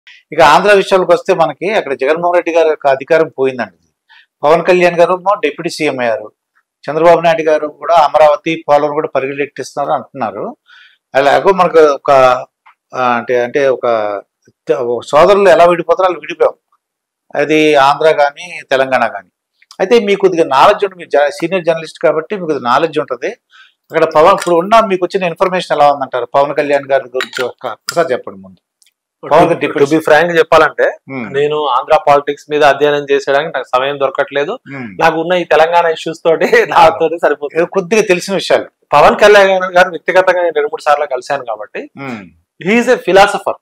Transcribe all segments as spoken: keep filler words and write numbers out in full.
ఇక ఆంధ్ర విషయాలకు వస్తే మనకి అక్కడ జగన్మోహన్ రెడ్డి గారి యొక్క అధికారం పోయిందండి. పవన్ కళ్యాణ్ గారు డిప్యూటీ సీఎం అయ్యారు. చంద్రబాబు నాయుడు గారు కూడా అమరావతి పోలవరం కూడా పరిగెట్టిస్తున్నారు అంటున్నారు. అలాగో మనకు ఒక అంటే అంటే ఒక సోదరులు ఎలా విడిపోతారో అలా విడిపోయాం. అది ఆంధ్ర కానీ తెలంగాణ కానీ. అయితే మీకు కొద్దిగా నాలెడ్జ్ ఉంటుంది, మీరు సీనియర్ జర్నలిస్ట్ కాబట్టి మీకు నాలెడ్జ్ ఉంటుంది. అక్కడ పవన్ ఇప్పుడు ఉన్న మీకు వచ్చిన ఇన్ఫర్మేషన్ ఎలా ఉందంటారు పవన్ కళ్యాణ్ గారి గురించి ఒకసారి చెప్పండి ముందు. టు బి ఫ్రాంక్ చెప్పాలంటే నేను ఆంధ్ర పాలిటిక్స్ మీద అధ్యయనం చేసేయడానికి నాకు సమయం దొరకట్లేదు. నాకు ఉన్న ఈ తెలంగాణ ఇష్యూస్ తోటి నాతో సరిపోతుంది. కొద్దిగా తెలిసిన విషయాలు. పవన్ కళ్యాణ్ గారు వ్యక్తిగతంగా నేను రెండు మూడు సార్లు కలిశాను కాబట్టి హీఈస్ ఏ ఫిలాసఫర్.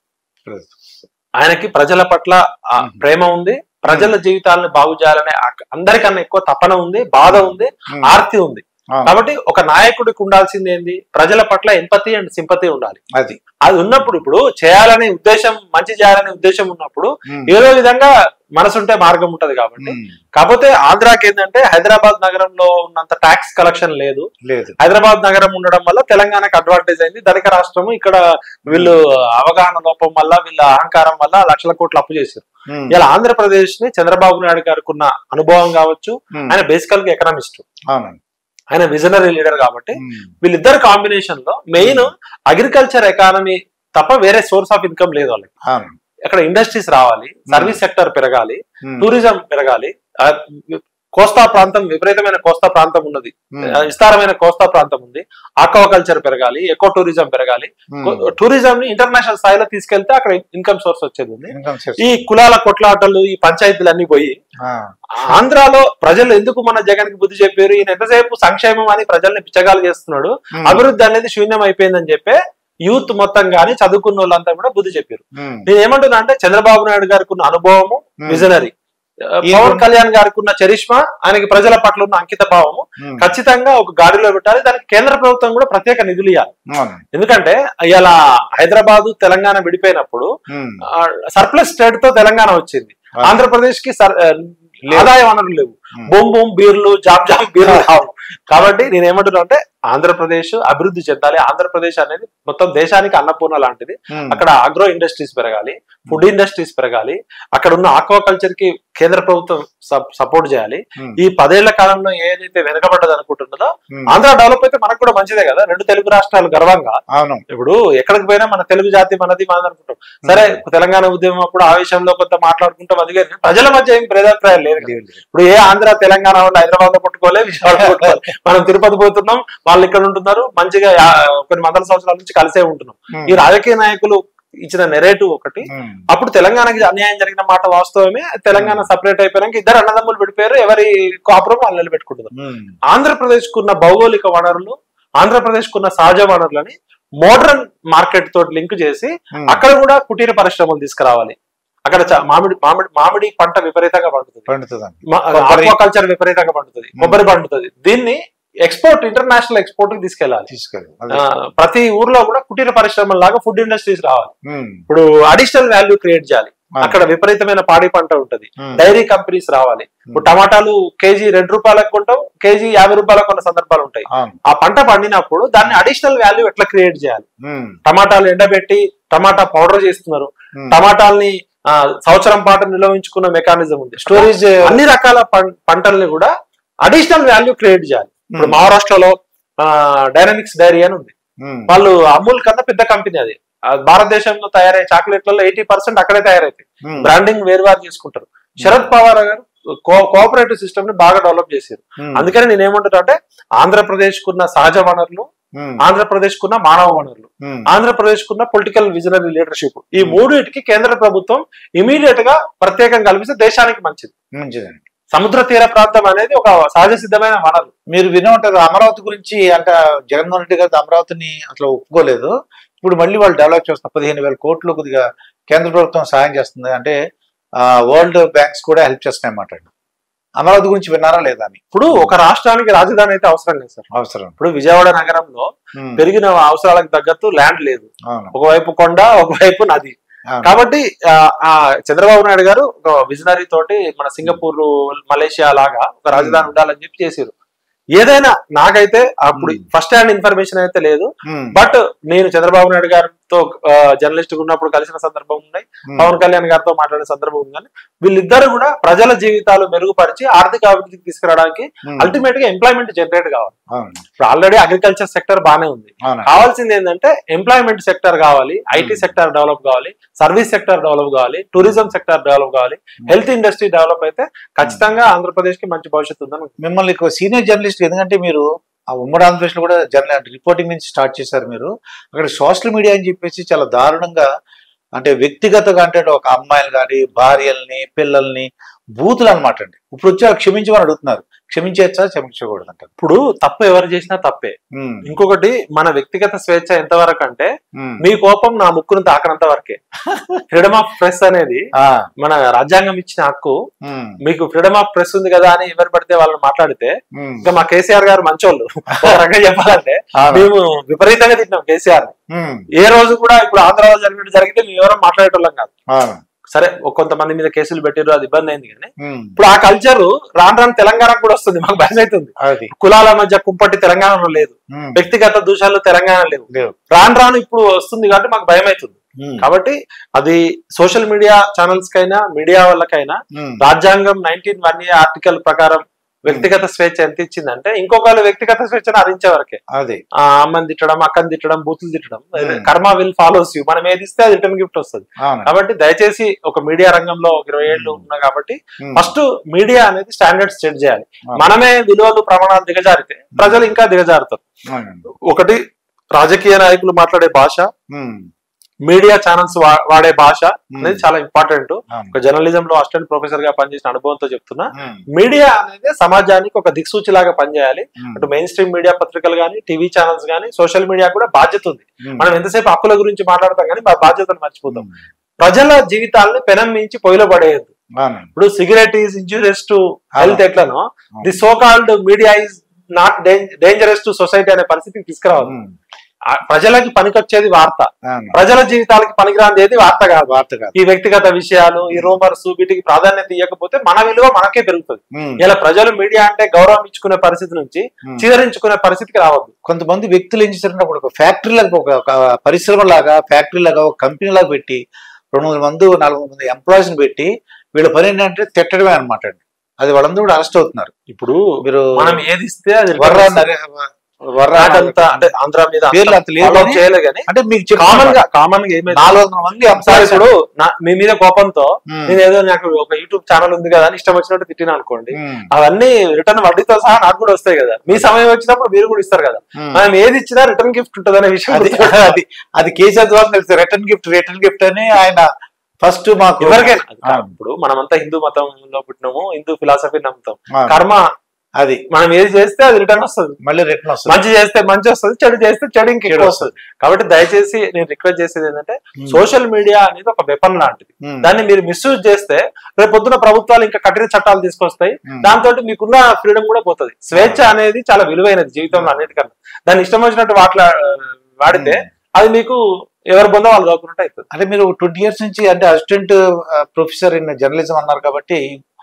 ఆయనకి ప్రజల పట్ల ప్రేమ ఉంది, ప్రజల జీవితాలను బాగు చేయాలనే అందరికన్నా ఎక్కువ తపన ఉంది, బాధ ఉంది, ఆర్తి ఉంది. కాబట్టి ఒక నాయకుడికి ఉండాల్సింది ఏంది, ప్రజల పట్ల ఎంపతి అండ్ సింపతి ఉండాలి. అది అది ఉన్నప్పుడు ఇప్పుడు చేయాలనే ఉద్దేశం, మంచి చేయాలనే ఉద్దేశం ఉన్నప్పుడు ఏదో విధంగా మనసుంటే మార్గం ఉంటది. కాబట్టి కాకపోతే ఆంధ్రాకి ఏంటంటే హైదరాబాద్ నగరంలో ఉన్నంత ట్యాక్స్ కలెక్షన్ లేదు. హైదరాబాద్ నగరం ఉండడం వల్ల తెలంగాణకు అడ్వాంటేజ్ అయింది. ధనిక రాష్ట్రము ఇక్కడ వీళ్ళు అవగాహన లోపం వల్ల, వీళ్ళ అహంకారం వల్ల లక్షల కోట్లు అప్పు చేశారు. ఇలా ఆంధ్రప్రదేశ్ ని చంద్రబాబు నాయుడు గారికి ఉన్న అనుభవం కావచ్చు, ఆయన బేసికల్ గా ఎకనామిస్ట్, ఆయన విజనరీ లీడర్ కాబట్టి వీళ్ళిద్దరు కాంబినేషన్ లో మెయిన్ అగ్రికల్చర్ ఎకానమీ తప్ప వేరే సోర్స్ ఆఫ్ ఇన్కమ్ లేదు వాళ్ళకి. అక్కడ ఇండస్ట్రీస్ రావాలి, సర్వీస్ సెక్టర్ పెరగాలి, టూరిజం పెరగాలి. కోస్తా ప్రాంతం విపరీతమైన కోస్తా ప్రాంతం ఉన్నది, విస్తారమైన కోస్తా ప్రాంతం ఉంది. ఆక్వాకల్చర్ పెరగాలి, ఎకో టూరిజం పెరగాలి. టూరిజం ని ఇంటర్నేషనల్ స్థాయిలో తీసుకెళ్తే అక్కడ ఇన్కమ్ సోర్స్ వచ్చేది ఉంది. ఈ కులాల కొట్లాటలు, ఈ పంచాయతీలు అన్ని పోయి ఆంధ్రాలో ప్రజలు ఎందుకు మన జగన్ కి బుద్ధి చెప్పారు, ఈయన ఎంతసేపు సంక్షేమం అని ప్రజల్ని పిచ్చగాలు చేస్తున్నాడు, అభివృద్ధి అనేది శూన్యం అయిపోయిందని చెప్పి యూత్ మొత్తం గానీ చదువుకున్న వాళ్ళంతా కూడా బుద్ధి చెప్పారు. నేను ఏమంటున్నా అంటే చంద్రబాబు నాయుడు గారికి ఉన్న అనుభవము, విజనరీ, పవన్ కళ్యాణ్ గారికి ఉన్న చరిష్మా, ఆయనకి ప్రజల పట్ల ఉన్న అంకిత భావము ఖచ్చితంగా ఒక గాడిలో పెట్టాలి. దానికి కేంద్ర ప్రభుత్వం కూడా ప్రత్యేక నిధులు ఇవ్వాలి. ఎందుకంటే ఇలా హైదరాబాద్ తెలంగాణ విడిపోయినప్పుడు సర్ప్లస్ స్టేట్ తో తెలంగాణ వచ్చింది. ఆంధ్రప్రదేశ్ కి ఆదాయ వనరులు లేవు, బొమ్ బొమ్ బీర్లు, జాబ్ జాబ్ బీర్లు కావు. కాబట్టి నేను ఏమంటున్నా అంటే ఆంధ్రప్రదేశ్ అభివృద్ధి చెందాలి. ఆంధ్రప్రదేశ్ అనేది మొత్తం దేశానికి అన్నపూర్ణ లాంటిది. అక్కడ ఆగ్రో ఇండస్ట్రీస్ పెరగాలి, ఫుడ్ ఇండస్ట్రీస్ పెరగాలి, అక్కడ ఉన్న ఆక్వాకల్చర్ కి కేంద్ర ప్రభుత్వం సపోర్ట్ చేయాలి. ఈ పదేళ్ల కాలంలో ఏదైతే వెనకబడ్డది అనుకుంటున్నదో ఆంధ్ర డెవలప్ అయితే మనకు కూడా మంచిదే కదా. రెండు తెలుగు రాష్ట్రాలు గర్వంగా, ఇప్పుడు ఎక్కడికి పోయినా మన తెలుగు జాతి మనది మనది అనుకుంటాం. సరే తెలంగాణ ఉద్యమం అప్పుడు ఆ విషయంలో కొంత మాట్లాడుకుంటాం, అది కానీ ప్రజల మధ్య ఏం భేదాభిప్రాయాలు లేదు. ఇప్పుడు ఏ ఆంధ్ర తెలంగాణ వాళ్ళు హైదరాబాద్ లో పట్టుకోలే, విజయవాడ పట్టుకోవాలి. మనం తిరుపతి పోతున్నాం, వాళ్ళు ఇక్కడ ఉంటున్నారు, మంచిగా కొన్ని వందల సంవత్సరాల నుంచి కలిసే ఉంటున్నాం. ఈ రాజకీయ నాయకులు ఇచ్చిన నెరేటివ్ ఒకటి. అప్పుడు తెలంగాణకి అన్యాయం జరిగిన మాట వాస్తవమే. తెలంగాణ సపరేట్ అయిపోయాక ఇద్దరు అన్నదమ్ములు విడిపోయారు, ఎవరి కాపురం వాళ్ళు నిలబెట్టుకుంటున్నారు. ఆంధ్రప్రదేశ్ కున్న భౌగోళిక వనరులు, ఆంధ్రప్రదేశ్ కున్న సహజ వనరులని మోడర్న్ మార్కెట్ తోటి లింక్ చేసి అక్కడ కూడా కుటీర పరిశ్రమలు తీసుకురావాలి. అక్కడ మామిడి మామిడి మామిడి పంట విపరీతంగా పండుతుంది, ఆక్వాకల్చర్ విపరీతంగా పండుతుంది, కొబ్బరి పండుతుంది. దీన్ని ఎక్స్పోర్ట్, ఇంటర్నేషనల్ ఎక్స్పోర్ట్ కి తీసుకెళ్లాలి. ప్రతి ఊర్లో కూడా కుటీర పరిశ్రమల లాగా ఫుడ్ ఇండస్ట్రీస్ రావాలి. ఇప్పుడు అడిషనల్ వాల్యూ క్రియేట్ చేయాలి. అక్కడ విపరీతమైన పాడి పంట ఉంటది, డైరీ కంపెనీస్ రావాలి. ఇప్పుడు టమాటాలు కేజీ రెండు రూపాయలకు కొంటాం, కేజీ యాభై రూపాయలకు కొన్న సందర్భాలు ఉంటాయి. ఆ పంట పండినప్పుడు దాన్ని అడిషనల్ వాల్యూ ఎట్లా క్రియేట్ చేయాలి. టమాటాలు ఎండబెట్టి టమాటా పౌడర్ చేస్తున్నారు, టమాటాలని సంవత్సరం పాటు నిల్వించుకున్న మెకానిజం ఉంది, స్టోరేజ్. అన్ని రకాల పంటల్ని కూడా అడిషనల్ వాల్యూ క్రియేట్ చేయాలి. ఇప్పుడు మహారాష్ట్రలో డైనమిక్స్ డైరీ అని ఉంది, వాళ్ళు అమూల్ కన్నా పెద్ద కంపెనీ. అది భారతదేశంలో తయారయ్యే చాక్లెట్లలో ఎయిటీ పర్సెంట్ అక్కడే తయారైతాయి. బ్రాండింగ్ వేరు వేరు చేసుకుంటారు. శరద్ పవార్ గారు కోఆపరేటివ్ సిస్టమ్ ని బాగా డెవలప్ చేశారు. అందుకని నేను ఏమంటున్నా అంటే ఆంధ్రప్రదేశ్ కున్న సహజ వనరులు, ఆంధ్రప్రదేశ్ కున్న మానవ వనరులు, ఆంధ్రప్రదేశ్ కున్న పొలిటికల్ విజనరీ లీడర్షిప్, ఈ మూడింటికి కేంద్ర ప్రభుత్వం ఇమీడియట్ గా ప్రత్యేకంగా కల్పిస్తే దేశానికి మంచిది. మంచిదండి. సముద్ర తీర ప్రాంతం అనేది ఒక సహజ సిద్ధమైన వనరు. మీరు వినే ఉంటారు అమరావతి గురించి. అంటే జగన్మోహన్ రెడ్డి గారు అమరావతిని అసలు ఒప్పుకోలేదు. ఇప్పుడు మళ్ళీ వాళ్ళు డెవలప్ చేస్తున్నారు. పదిహేను వేల కోట్లు కొద్దిగా కేంద్ర ప్రభుత్వం సాయం చేస్తుంది. అంటే వరల్డ్ బ్యాంక్స్ కూడా హెల్ప్ చేస్తున్నాయి అన్నమాట. అమరావతి గురించి విన్నారా లేదా అని. ఇప్పుడు ఒక రాష్ట్రానికి రాజధాని అయితే అవసరం లేదు సార్. అవసరం. ఇప్పుడు విజయవాడ నగరంలో పెరిగిన అవసరాలకు తగ్గట్టు ల్యాండ్ లేదు. ఒకవైపు కొండ, ఒకవైపు నది. కాబట్టి ఆ చంద్రబాబు నాయుడు గారు ఒక విజనరీ తోటి మన సింగపూర్, మలేషియా లాగా ఒక రాజధాని ఉండాలని చెప్పి చేసారు. ఏదైనా నాకైతే అప్పుడు ఫస్ట్ హ్యాండ్ ఇన్ఫర్మేషన్ అయితే లేదు. బట్ నేను చంద్రబాబు నాయుడు గారు తో జర్నలిస్ట్ ఉన్నప్పుడు కలిసిన సందర్భం ఉన్నాయి, పవన్ కళ్యాణ్ గారితో మాట్లాడిన సందర్భం ఉంది. కానీ వీళ్ళిద్దరు కూడా ప్రజల జీవితాలు మెరుగుపరిచి ఆర్థిక అభివృద్ధికి తీసుకురావడానికి అల్టిమేట్ గా ఎంప్లాయ్మెంట్ జనరేట్ కావాలి. ఇప్పుడు ఆల్రెడీ అగ్రికల్చర్ సెక్టర్ బానే ఉంది, కావాల్సింది ఏంటంటే ఎంప్లాయ్మెంట్ సెక్టర్ కావాలి, ఐటీ సెక్టర్ డెవలప్ కావాలి, సర్వీస్ సెక్టర్ డెవలప్ కావాలి, టూరిజం సెక్టర్ డెవలప్ కావాలి, హెల్త్ ఇండస్ట్రీ డెవలప్ అయితే ఖచ్చితంగా ఆంధ్రప్రదేశ్ కి మంచి భవిష్యత్తు ఉందని. మిమ్మల్ని సీనియర్ జర్నలిస్ట్, ఎందుకంటే మీరు ఆ ఉమ్మడి ఆంధ్రప్రదేశ్ లో కూడా జర్నల్ రిపోర్టింగ్ నుంచి స్టార్ట్ చేశారు మీరు. అక్కడ సోషల్ మీడియా అని చెప్పేసి చాలా దారుణంగా, అంటే వ్యక్తిగతంగా, అంటే ఒక అమ్మాయిలు కానీ భార్యల్ని పిల్లల్ని బూతులు అనమాట అండి. ఇప్పుడు వచ్చి క్షమించమని అడుగుతున్నారు. క్షమించేచ్చా క్షమించకూడదు అంటారు. ఇప్పుడు తప్పు ఎవరు చేసినా తప్పే. ఇంకొకటి, మన వ్యక్తిగత స్వేచ్ఛ ఎంతవరకు అంటే మీ కోపం నా ముక్కును తాకనంత వరకే. ఫ్రీడమ్ ఆఫ్ ప్రెస్ అనేది మన రాజ్యాంగం ఇచ్చిన హక్కు. మీకు ఫ్రీడమ్ ఆఫ్ ప్రెస్ ఉంది కదా అని ఎవరు పడితే వాళ్ళని మాట్లాడితే, ఇంకా మా కేసీఆర్ గారు మంచోళ్ళు. ఒక రకంగా చెప్పాలంటే మేము విపరీతంగా తిట్టినాం కేసీఆర్ ని. ఏ రోజు కూడా ఇప్పుడు ఆంధ్రాలో జరిగినట్టు జరిగితే మేము ఎవరో మాట్లాడేటోళ్ళం కాదు. సరే కొంతమంది మీద కేసులు పెట్టారు, అది ఇబ్బంది అయింది. కానీ ఇప్పుడు ఆ కల్చర్ రాను రాను తెలంగాణకు కూడా వస్తుంది. మాకు భయం అవుతుంది. కులాల మధ్య కుంపట్టి తెలంగాణలో లేదు, వ్యక్తిగత దూషాలు తెలంగాణ లేవు. రాను రాను ఇప్పుడు వస్తుంది కాబట్టి మాకు భయం అవుతుంది. కాబట్టి అది సోషల్ మీడియా ఛానల్స్ కైనా మీడియా వాళ్ళకైనా రాజ్యాంగం నైన్టీన్ వన్ ఏ ఆర్టికల్ ప్రకారం వ్యక్తిగత స్వేచ్ఛ ఎంత ఇచ్చిందంటే ఇంకొకళ్ళు వ్యక్తిగత స్వేచ్ఛను హరించే వరకే. అదే అమ్మని తిట్టడం, అక్కని తిట్టడం, బూతులు తిట్టడం, కర్మ విల్ ఫాలోస్ యూ. మనం ఏది ఇస్తే అది రిటర్న్ గిఫ్ట్ వస్తుంది. కాబట్టి దయచేసి ఒక మీడియా రంగంలో ఇరవై ఏళ్ళు ఉన్నా కాబట్టి ఫస్ట్ మీడియా అనేది స్టాండర్డ్స్ సెట్ చేయాలి. మనమే విలువలు ప్రమాణాలు దిగజారితే ప్రజలు ఇంకా దిగజారుతారు. ఒకటి, రాజకీయ నాయకులు మాట్లాడే భాష, మీడియా ఛానల్స్ వాడే భాష అనేది చాలా ఇంపార్టెంట్. ఒక జర్నలిజం లో అసిస్టెంట్ ప్రొఫెసర్ గా పనిచేసిన అనుభవంతో చెప్తున్నా, మీడియా అనేది సమాజానికి ఒక దిక్సూచి లాగా పనిచేయాలి. అటు మెయిన్ స్ట్రీమ్ మీడియా పత్రికలు కానీ, టీవీ ఛానల్స్ కానీ, సోషల్ మీడియా కూడా బాధ్యత ఉంది. మనం ఎంతసేపు హక్కుల గురించి మాట్లాడతాం కానీ మా బాధ్యతను మర్చిపోతాం. ప్రజల జీవితాలను పెనం మించి పొయ్యిలో పడేయద్దు. ఇప్పుడు cigarette is injurious to health ఎట్లనో, the so called media is not dangerous to society అనే పరిస్థితికి తీసుకురావాలి. ప్రజలకి పనికొచ్చేది వార్త, ప్రజల జీవితాలకి పనికిరాంది ఏది వార్త కాదు. వార్త కాదు. ఈ వ్యక్తిగత విషయాలు, ఈ రూమర్స్, వీటికి ప్రాధాన్యత ఇవ్వకపోతే మన విలువ మనకే పెరుగుతుంది. ఇలా ప్రజలు మీడియా అంటే గౌరవం ఇచ్చుకునే పరిస్థితి నుంచి చిదరించుకునే పరిస్థితికి రావద్దు. కొంతమంది వ్యక్తులు ఏం చేశారంటే ఒక ఫ్యాక్టరీ లాగా, ఒక పరిశ్రమ లాగా, ఫ్యాక్టరీ లాగా, ఒక కంపెనీ లాగా పెట్టి రెండు వందల మంది నాలుగు వందల మంది ఎంప్లాయీస్ ని పెట్టి వీళ్ళ పని ఏంటంటే తిట్టడమే అనమాట అండి. అది వాళ్ళందరూ కూడా అరెస్ట్ అవుతున్నారు. ఇప్పుడు మీరు మనం ఏది ఇస్తే అది వర్రాంతా అంటే ఆంధ్ర మీద అంటే మీకు కామన్ గా కామన్ గా ఏమైంది, నాలుగు వందల మంది ఇప్పుడు మీ మీద కోపంతో నేను ఏదో నాకు ఒక యూట్యూబ్ ఛానల్ ఉంది కదా అని ఇష్టం వచ్చినట్టు తిట్టినా అనుకోండి, అవన్నీ రిటర్న్ వడ్డీతో సహా నాకు కూడా వస్తాయి కదా. మీ సమయం వచ్చినప్పుడు మీరు కూడా ఇస్తారు కదా. మనం ఏది ఇచ్చినా రిటర్న్ గిఫ్ట్ ఉంటుంది అనే విషయం అది అది కేసీఆర్ ద్వారా తెలుసు. రిటర్న్ గిఫ్ట్ రిటర్న్ గిఫ్ట్ అని ఆయన ఫస్ట్ మాకు ఎవరికైనా, ఇప్పుడు మనమంతా హిందూ మతంలో పుట్టినాము, హిందూ ఫిలాసఫీ నమ్ముతాం. కర్మ అది మనం ఏది చేస్తే అది రిటర్న్ వస్తుంది, మళ్ళీ రిటర్న్ వస్తుంది. మంచి చేస్తే మంచి వస్తుంది, చెడు చేస్తే చెడు ఇంకెక్కువ వస్తుంది. కాబట్టి దయచేసి నేను రిక్వెస్ట్ చేసేది ఏంటంటే, సోషల్ మీడియా అనేది ఒక వెపన్ లాంటిది. దాన్ని మీరు మిస్యూజ్ చేస్తే రేపు పొద్దున ప్రభుత్వాలు ఇంకా కఠిన చట్టాలు తీసుకొస్తాయి. దాంతో మీకున్న ఫ్రీడమ్ కూడా పోతుంది. స్వేచ్ఛ అనేది చాలా విలువైనది జీవితంలో అన్నిటికన్నా. దాన్ని ఇష్టం వచ్చినట్టు వాట్లా వాడితే అది మీకు ఎవరి బొంద వాళ్ళు చదువుకున్నట్టు అవుతుంది. అంటే మీరు ట్వంటీ ఇయర్స్ నుంచి అంటే అసిస్టెంట్ ప్రొఫెసర్ ఇన్ జర్నలిజం అన్నారు కాబట్టి,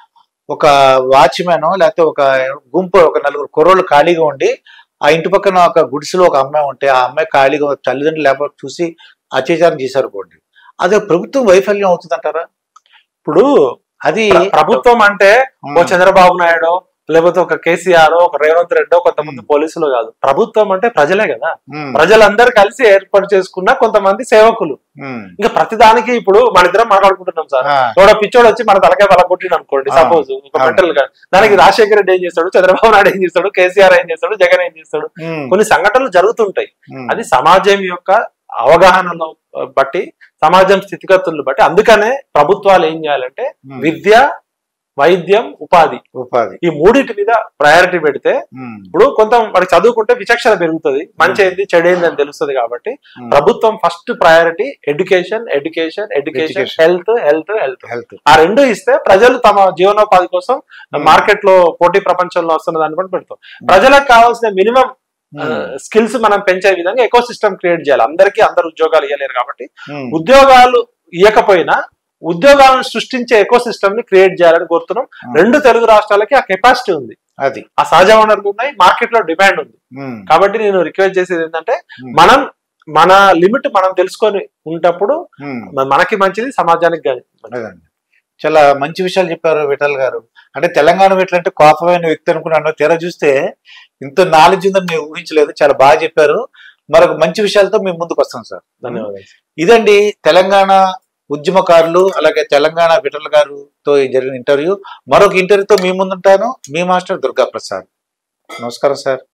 ఒక వాచ్మెన్ లేకపోతే ఒక గుంపు ఒక నలుగురు కుర్రోళ్ళు ఖాళీగా ఉండి ఆ ఇంటి పక్కన ఒక గుడిసెలో ఒక అమ్మాయి ఉంటే ఆ అమ్మాయి ఖాళీగా తల్లిదండ్రులు లేకపోతే చూసి అత్యాచారం చేశారు అనుకోండి, అదే ప్రభుత్వం వైఫల్యం అవుతుంది అంటారా? ఇప్పుడు అది ప్రభుత్వం అంటే ఓ చంద్రబాబు నాయుడు లేకపోతే ఒక కేసీఆర్, ఒక రేవంత్ రెడ్డో, కొంతమంది పోలీసులు కాదు. ప్రభుత్వం అంటే ప్రజలే కదా. ప్రజలందరూ కలిసి ఏర్పాటు చేసుకున్న కొంతమంది సేవకులు. ఇంకా ప్రతిదానికి ఇప్పుడు మన ఇద్దరం మాట్లాడుకుంటున్నాం సార్, ఎవడో పిచ్చోడు వచ్చి మన తలకాయ బల కొట్టిండు అనుకోండి సపోజ్, ఒక మెంటల్ గా, దానికి రాజశేఖర రెడ్డి ఏం చేస్తాడు, చంద్రబాబు నాయుడు ఏం చేస్తాడు, కేసీఆర్ ఏం చేస్తాడు, జగన్ ఏం చేస్తాడు, కొన్ని సంఘటనలు జరుగుతుంటాయి. అది సమాజం యొక్క అవగాహనను బట్టి, సమాజం స్థితిగతులను బట్టి. అందుకనే ప్రభుత్వాలు ఏం చేయాలంటే విద్య, వైద్యం, ఉపాధి ఉపాధి ఈ మూడింటి మీద ప్రయారిటీ పెడితే, ఇప్పుడు కొంత వాడికి చదువుకుంటే విచక్షణ పెరుగుతుంది, మంచి ఏంది చెడు ఏంది అని తెలుస్తుంది. కాబట్టి ప్రభుత్వం first priority education, education, education, health, health, health health ఆ రెండు ఇస్తే ప్రజలు తమ జీవనోపాధి కోసం మార్కెట్ లో పోటీ ప్రపంచంలో వస్తున్న దాన్ని బట్టి పెడతాం. ప్రజలకు కావాల్సిన మినిమం స్కిల్స్ మనం పెంచే విధంగా ఎకో సిస్టమ్ క్రియేట్ చేయాలి. అందరికీ అందరు ఉద్యోగాలు ఇవ్వలేరు కాబట్టి ఉద్యోగాలు ఇవ్వకపోయినా ఉద్యోగాలను సృష్టించే ఎకో సిస్టమ్ ని క్రియేట్ చేయాలని కోరుతున్నాం. రెండు తెలుగు రాష్ట్రాలకి ఆ కెపాసిటీ ఉంది, అది ఆ సహజ వనరులు ఉన్నాయి, మార్కెట్ లో డిమాండ్ ఉంది. కాబట్టి నేను రిక్వెస్ట్ చేసేది ఏంటంటే, మనం మన లిమిట్ మనం తెలుసుకొని ఉన్నప్పుడు మనకి మంచిది, సమాజానికి కానీ. చాలా మంచి విషయాలు చెప్పారు విఠల్ గారు. అంటే తెలంగాణ విఠల్ అంటే కోపమైన వ్యక్తి అనుకున్నాను, తెర చూస్తే ఇంత నాలెడ్జ్ ఉందని నేను ఊహించలేదు. చాలా బాగా చెప్పారు. మరొక మంచి విషయాలతో మేము ముందుకు వస్తాం సార్. ధన్యవాదాలు. ఇదండి తెలంగాణ ఉద్యమకారులు అలాగే తెలంగాణ విఠల్ గారితో జరిగిన ఇంటర్వ్యూ. మరొక ఇంటర్వ్యూతో మీ ముందుంటాను. మీ మాస్టర్ దుర్గా ప్రసాద్. నమస్కారం సార్.